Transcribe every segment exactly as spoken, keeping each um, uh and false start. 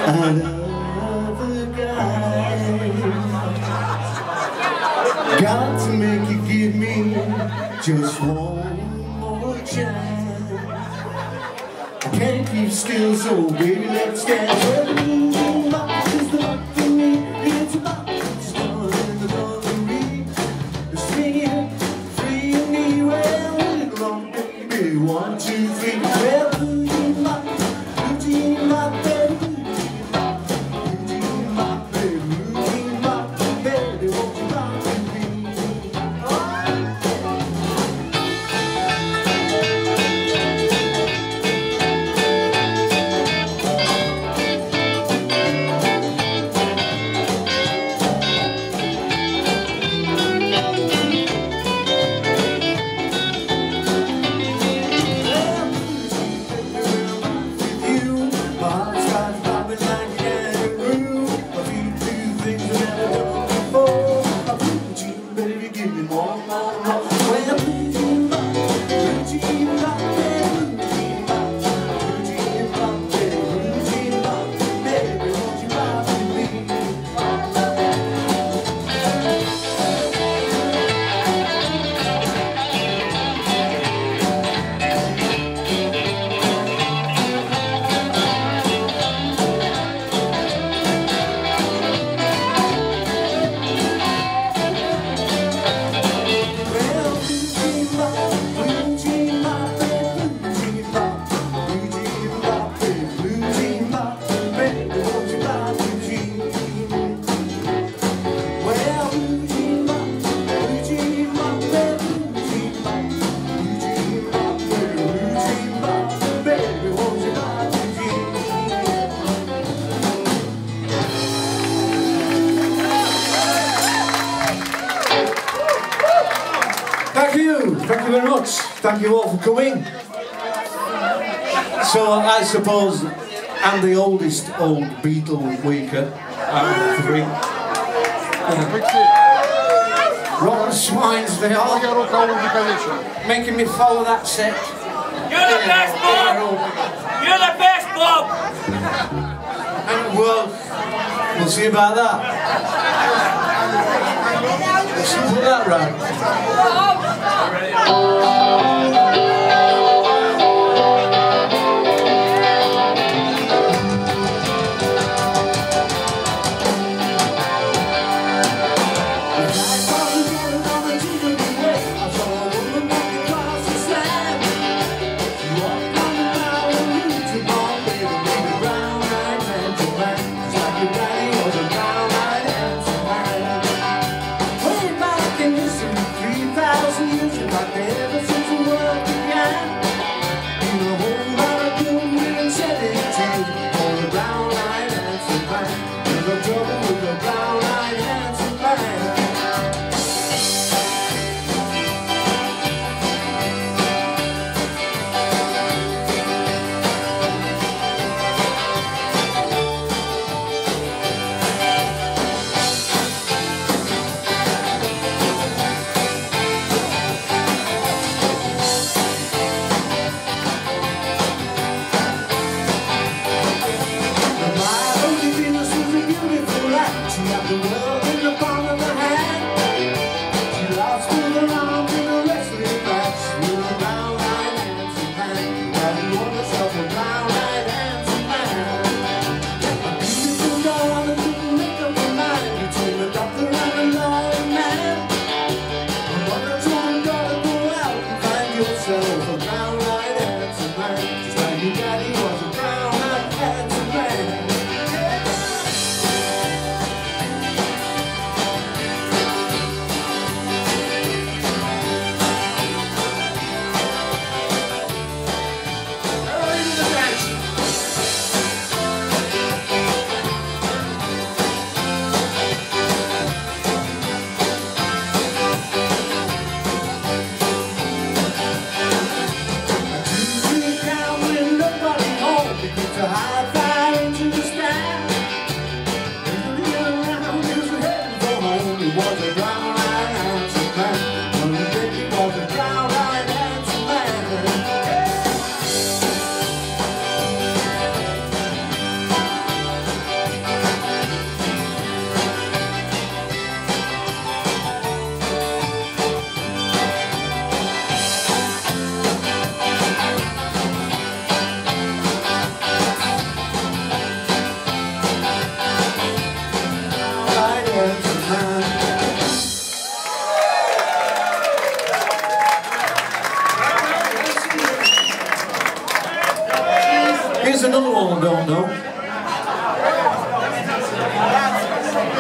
another guy. Got to make you give me just one more chance. I can't keep still, so baby, let's dance. Well, my is the luck for me. It's about it's done in the love for me. It's me, free and me. Well, little long baby, one, two, three. Well, blue jean, my blue jean, my baby, blue jean, my baby, blue jean, my baby, won't you rock with me? Thank you, thank you very much. Thank you all for coming. So I suppose I'm the oldest old Beatle weaker out of the three. Rotten swines they are, making me follow that set. You're the best, Bob! You're the best, Bob! And well, we'll see about that. Let's put that round. Way back in history, three thousand years, like ever since the world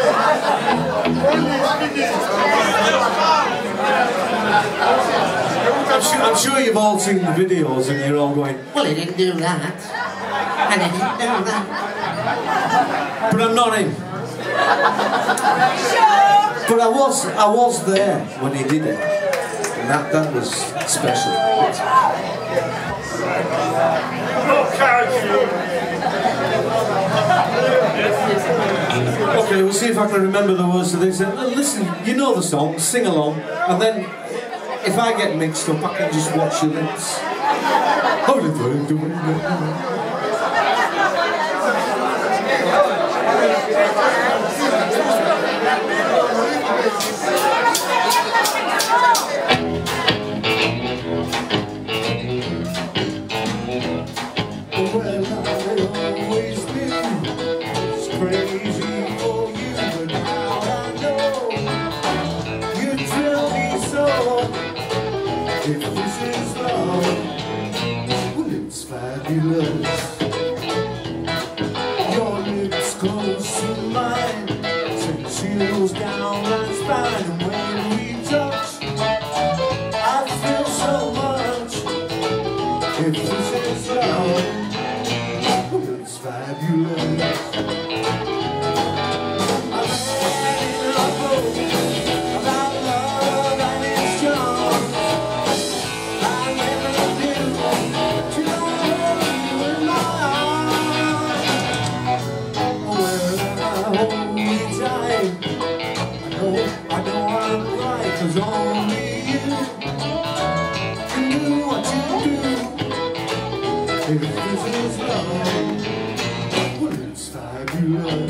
I'm sure, I'm sure you've all seen the videos and you're all going, Well, he didn't do that. And he didn't do that. but I'm not him. But I was, I was there when he did it. And that, that was special. Okay, we'll see if I can remember the words to this. And listen, you know the song, sing along, and then if I get mixed up, I can just watch your lips. If this is love, well, it's fabulous. Your lips close to mine, send chills down my spine. And when we touch, I feel so much. If this is love, well, it's fabulous. Cause only you can do what you do. If this is love, well, it's fabulous.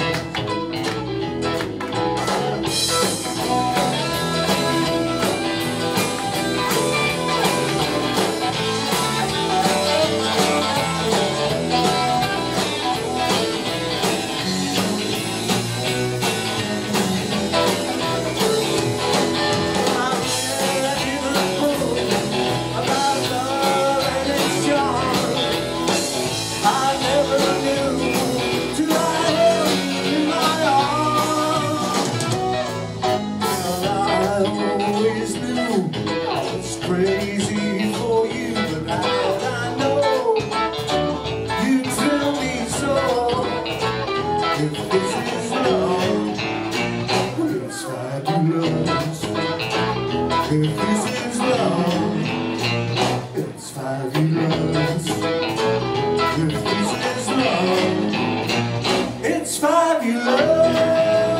Crazy for you, but now I know you thrill me so. If this is love, well, it's fabulous. If this is love, it's fabulous. If this is love, it's fabulous.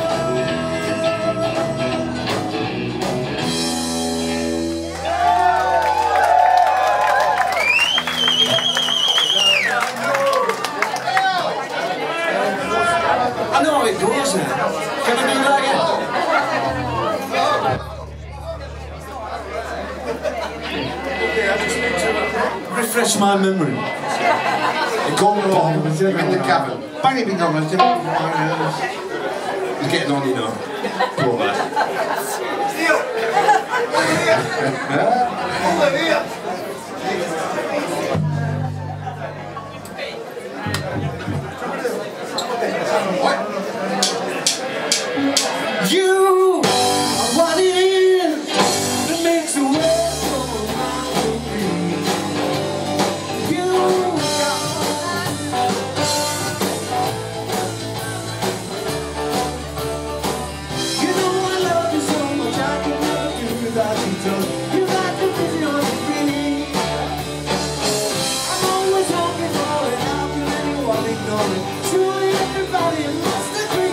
I know how it goes now. Can I do that again? Okay, I just need to refresh my memory. The golden ball in the cabin. Bang it on us. He's getting on, you know. Poor lad. You are what it is that makes the world go around for me. You got You know I love you so much I can never do without you, Joe. You got to put me on your feet. I'm always hungry for it. How can anyone ignore it? Surely everybody must agree.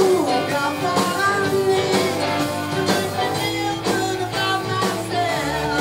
Yeah.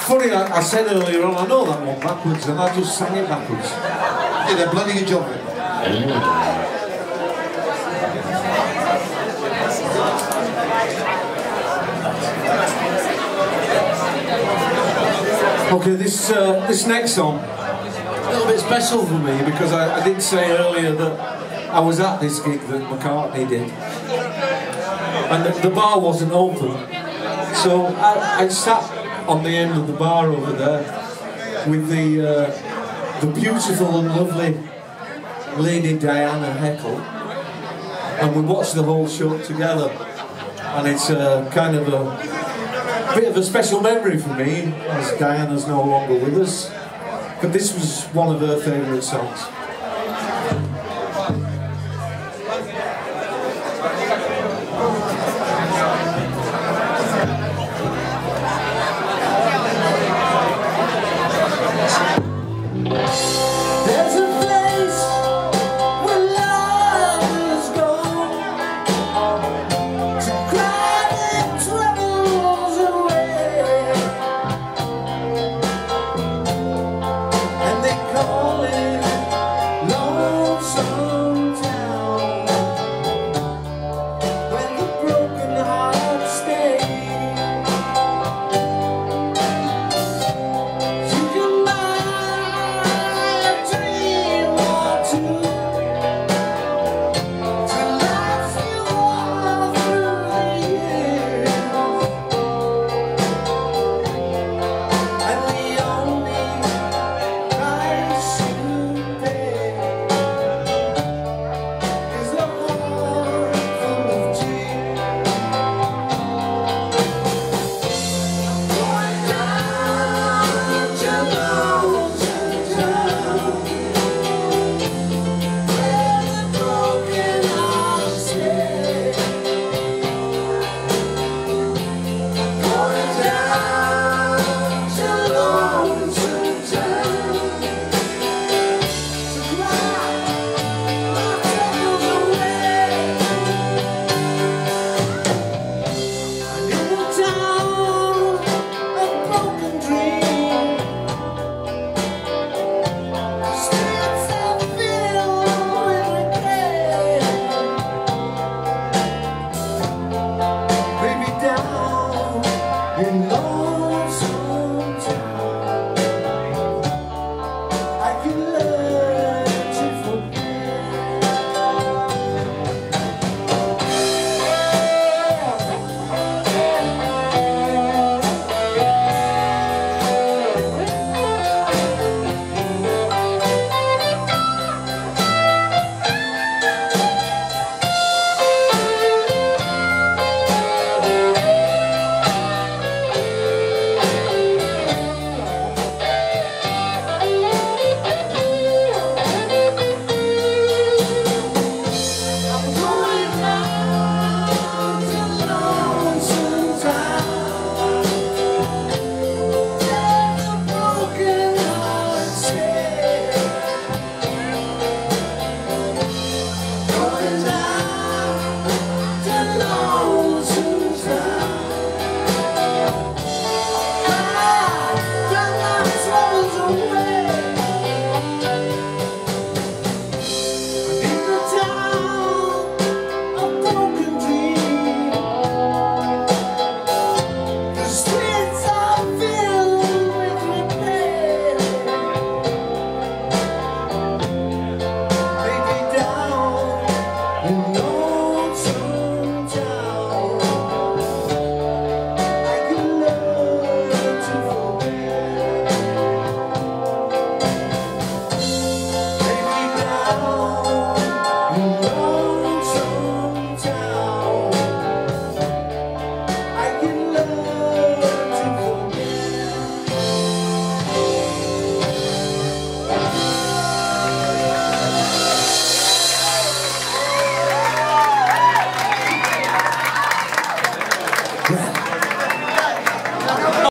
Funny, I, I said earlier on, I know that one backwards, and I just sang it backwards. You did a bloody good job of it. Okay, this uh, this next song, a little bit special for me because I, I did say earlier that I was at this gig that McCartney did, and the, the bar wasn't open, so I, I sat on the end of the bar over there with the uh, the beautiful and lovely Lady Diana Heckle, and we watched the whole show together, and it's uh, kind of a bit of a special memory for me, as Diana's no longer with us, but this was one of her favourite songs.